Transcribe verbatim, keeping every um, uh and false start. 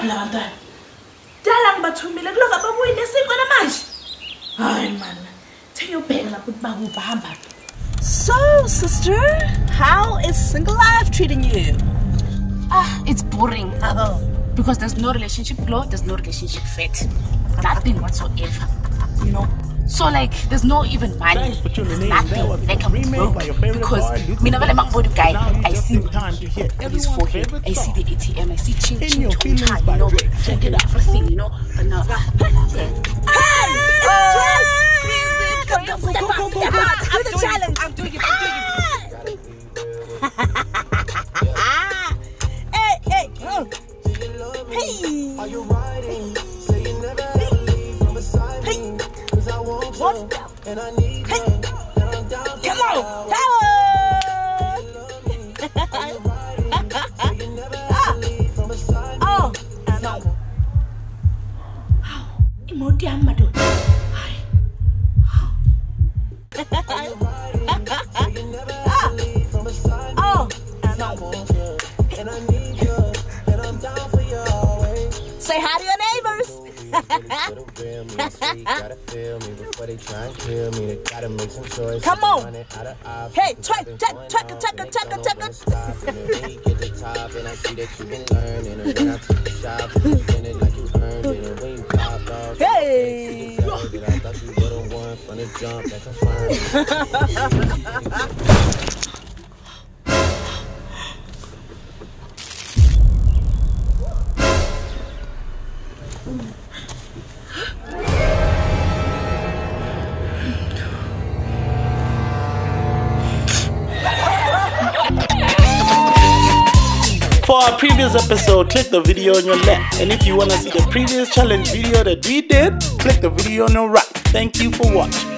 Baphi la bantwana? Dala ngibathumile kuloku ababuyi nesiko namanje. Hayi man. Thengiyobheka lapho ukuthi bakuphi hamba. So, sister, how is single life treating you? Ah, it's boring. Oh. Because there's no relationship glow, there's no relationship fit. Nothing whatsoever. You know? So like, there's no even money. There's nothing. Like I'm broke. Because me never let my body guy. I see his forehead. I see the A T M. I see ching ching ching ching. You know, forget everything. You know. But now, Step out, step out. I'm the challenge. I'm doing it. I'm doing it. Hey, hey, oh. Hey. Are you riding? Say you never leave from beside me. Cause I want you and I need you. And I'm down for you. Come on. Are you riding? Say you never leave from beside me. Oh. No. How? Imodi amado. Hi. Are you riding? Say you never leave from beside me. Oh. And I want you and I need you. And I'm down for you always. Say hi to your neighbors. Come on. Hey, twerk, twerk, twerk, twerk, twerk, twerk. Hey. For our previous episode, click the video on your left. And if you want to see the previous challenge video that we did, click the video on your right. Thank you for watching.